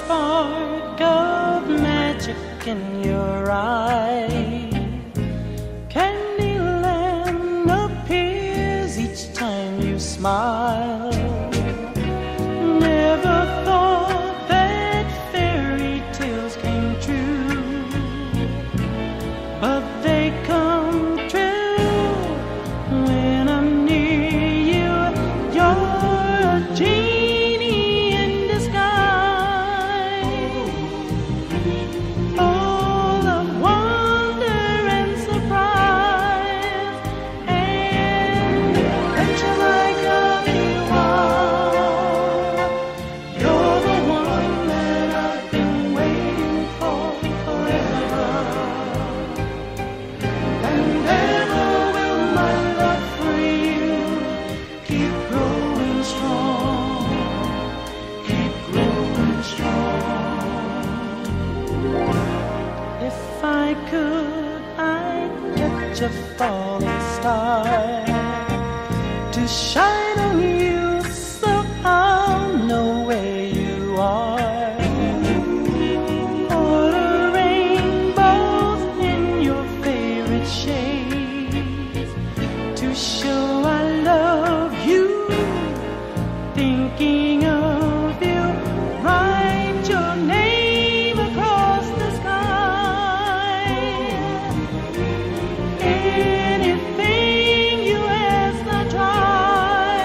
spark of magic in your eye. Candyland appears each time you smile. Never thought that fairy tales came true, but they come true when I'm near you. You're a genie in disguise, full of wonder and surprise, and adventure like a wild. You're the one that I've been waiting for forever, and ever will my love for you keep growing strong, keep growing strong. If I could, I'd catch a falling star to shine on you so I'll know where you are. Order rainbows in your favorite shades to show I love you. Thinking of you, write your name across the sky. Anything you ask, I'll try.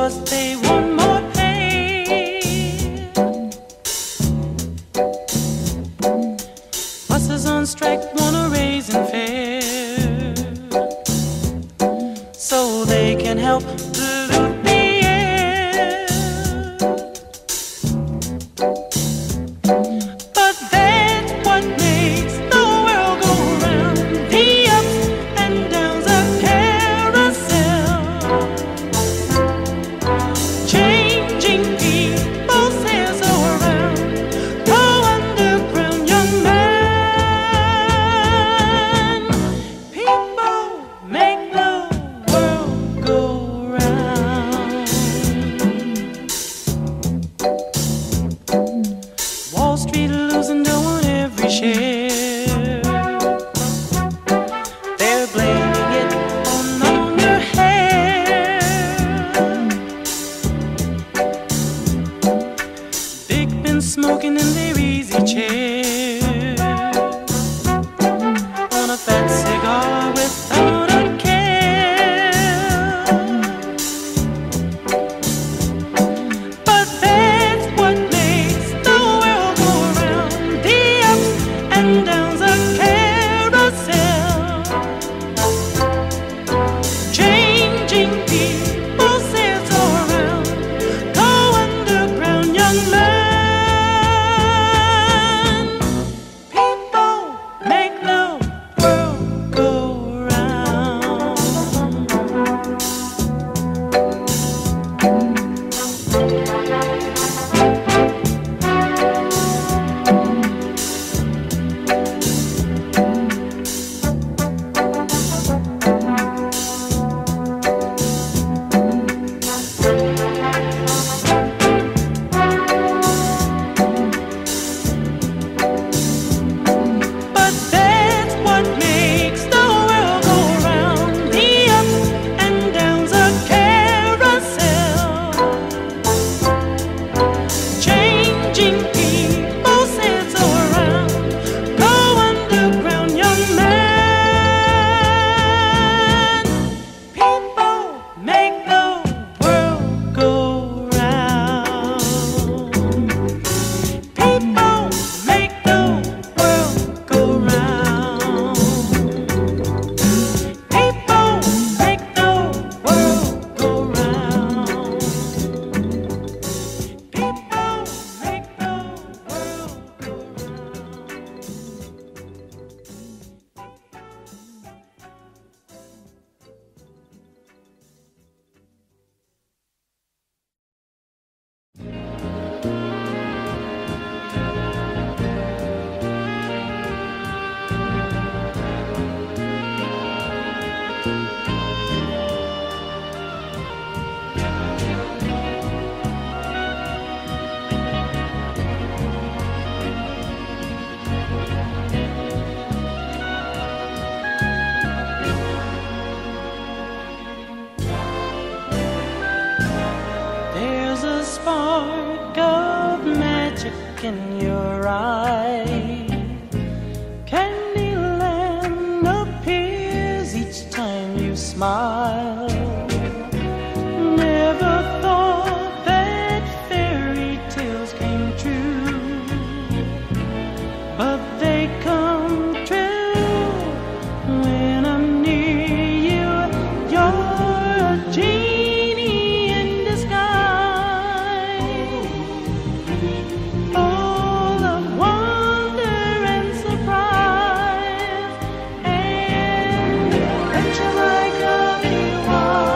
'cause they want more pay. Buses on strike wanna raise and fare so they can help pollute the air. But that's what makes the world go round, the ups and downs of carousel, changing people's hands around. Go underground, young man. People make the world go round. Wall Street losing dough on every share. They're blaming it on longer hair. Big Ben smoking in their easy chair on a fat cigar without a care. But that's what makes the world go round, the ups and downs of carousel, changing people's hands around. Go underground, young man. People make the world go round. But that's what makes the world go round, the ups and downs of carousel, changing people's hands around. Go underground, young man. People make the world go round. People make the world go round. People make the world go round. People make the world go There's a spark of magic in your eye. Candyland appears each time you smile. Never thought that fairy tales came true, but they come true when I'm near you. You're a genie in disguise, full of wonder and surprise, and adventure like Obi-Wan.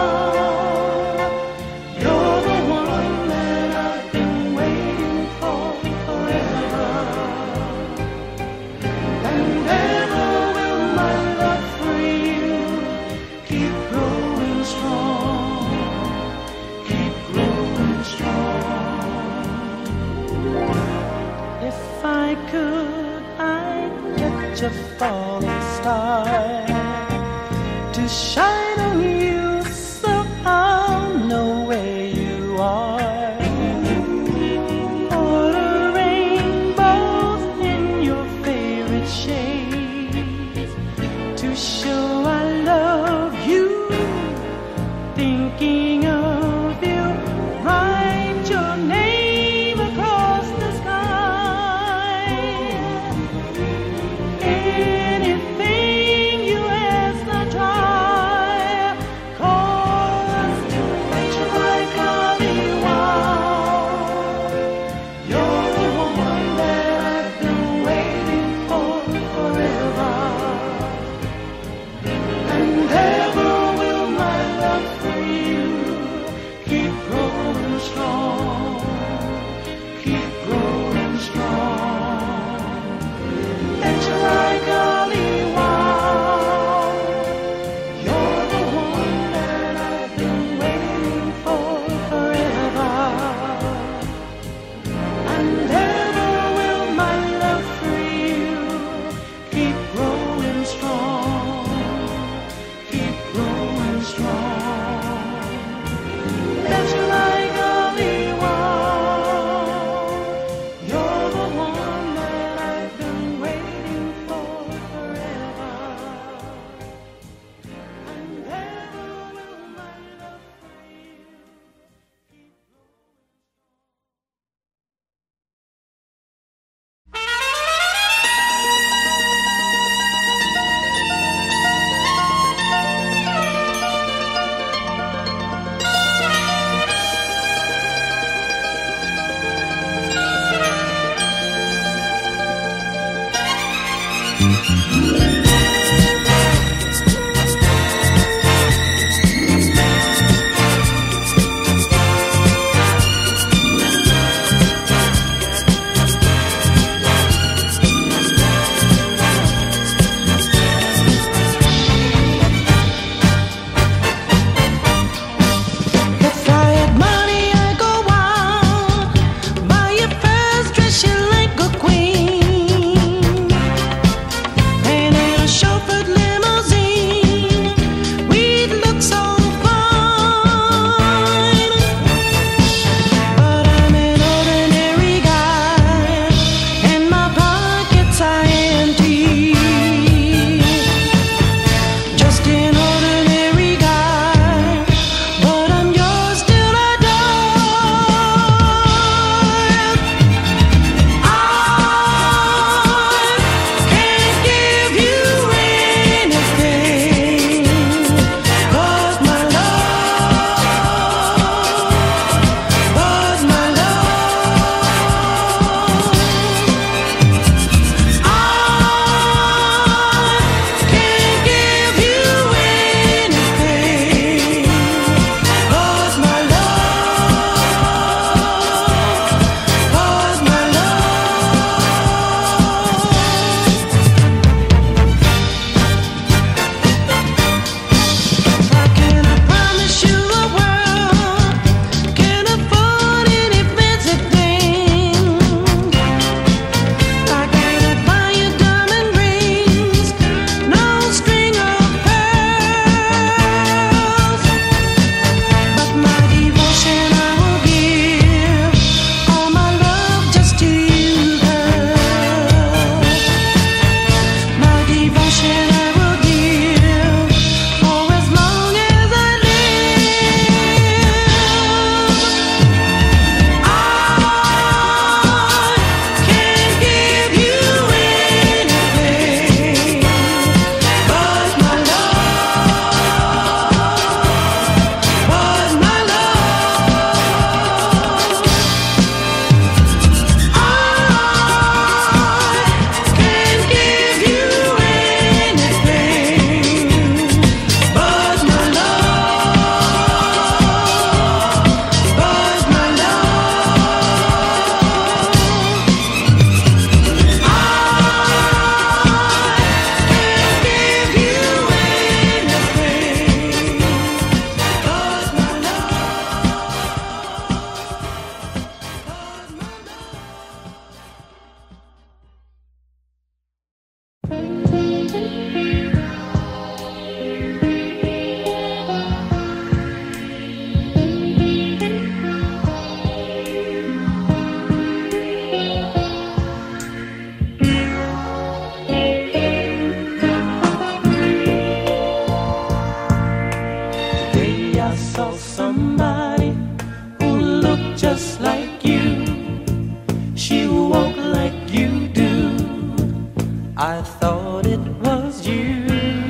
I saw somebody who looked just like you. She walked like you do. I thought it was you.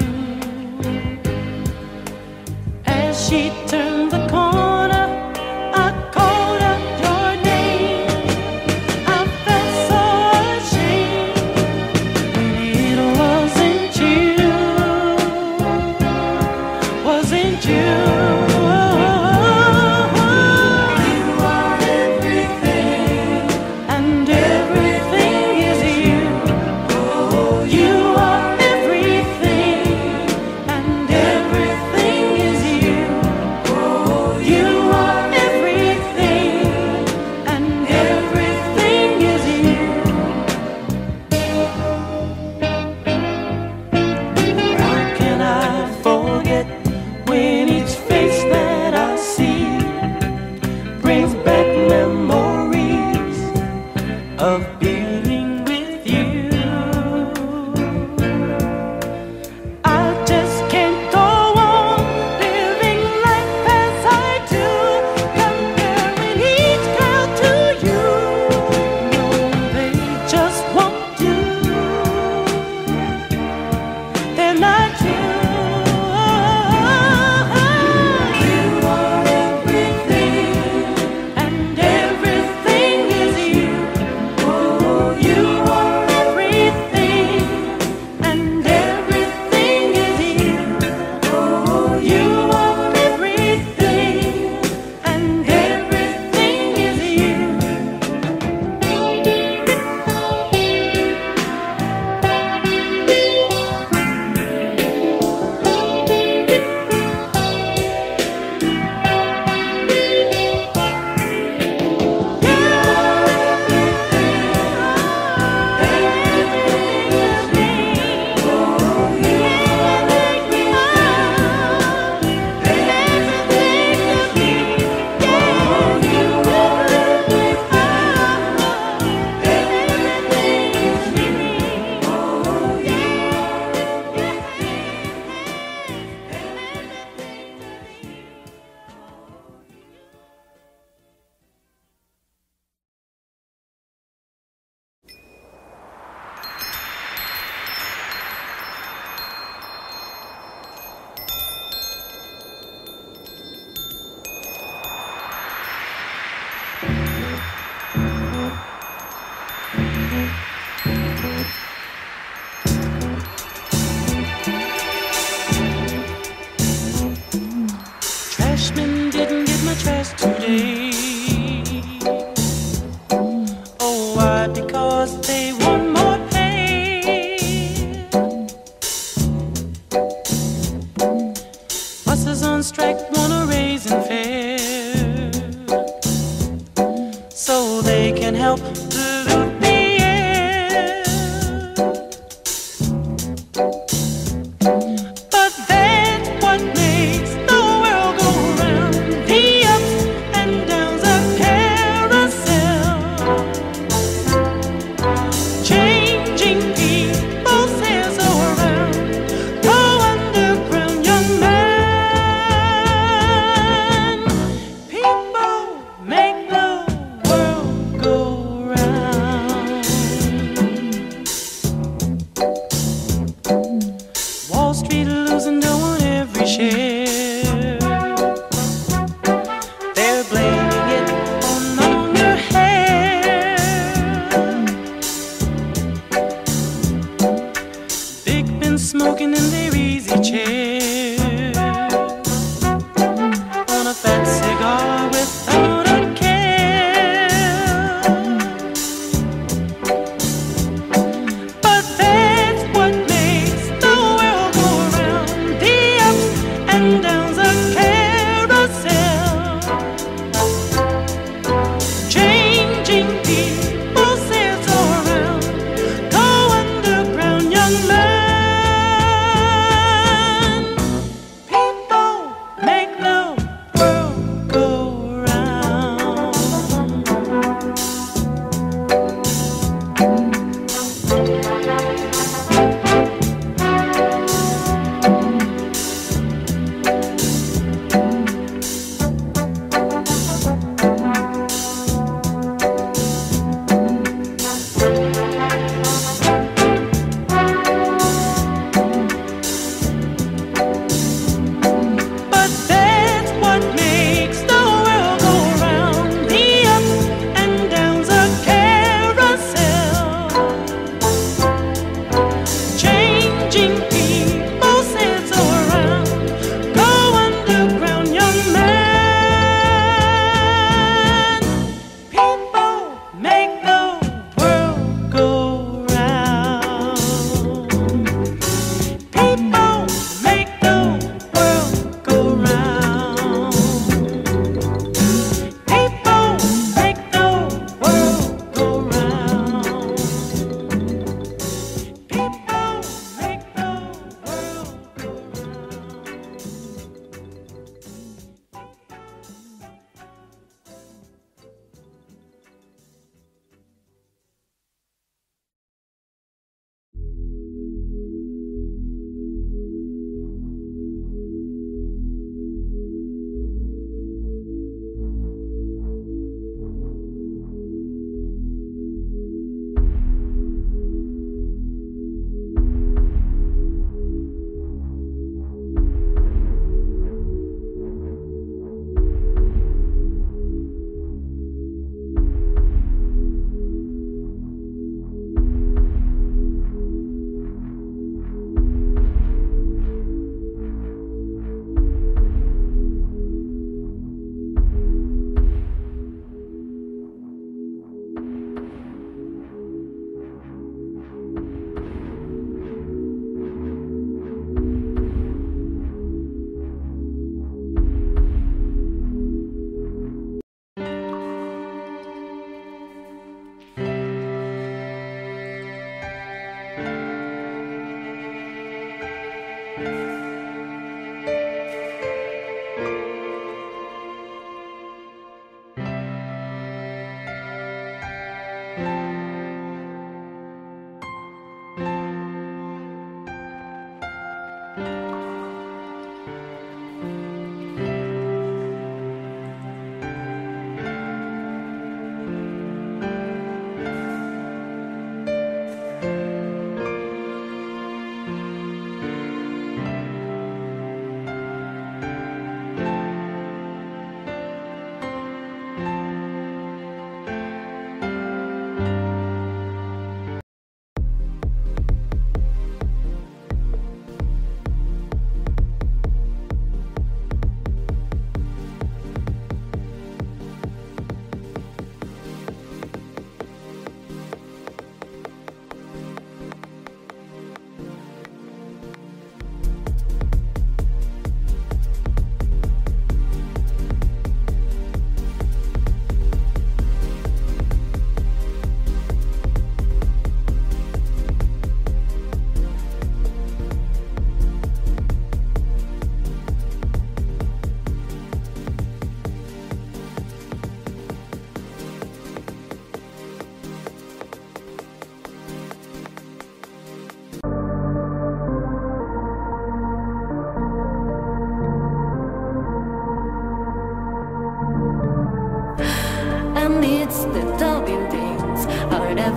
As she turned the corner, I called out your name. I felt so ashamed when it wasn't you. Wasn't you? Of being with you, I just can't go on living life as I do, comparing each girl to you. No, they just won't do. They're not you. Trashmen didn't get my trash today. Oh, why? Because they want more pay. Buses on strike want a raise in fare, so they can help pollute the air. But that's what makes the world go round. The ups and downs of carousel, changing people's hands around. Go underground, young man. People make the world go round.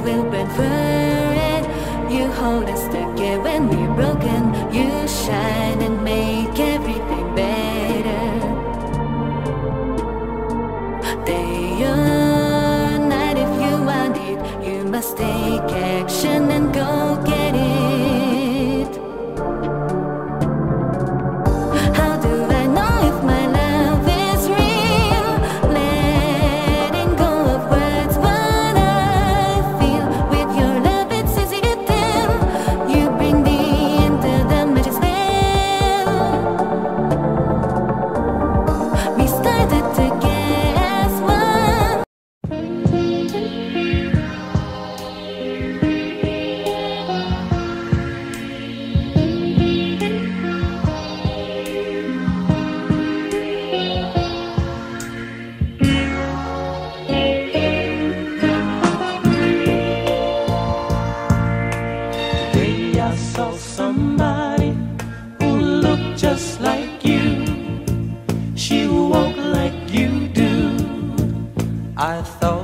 will burn for it. You hold us together when we're broken. You shine and make everything better. Day or night, if you want it, you must take action and go get it. How do I know if my love is real? Letting go of words, what I feel. With your love it's easy to tell. You bring me into the magic spell. We started to get as one. Today I saw somebody who looked just like you. She walked like you do. I thought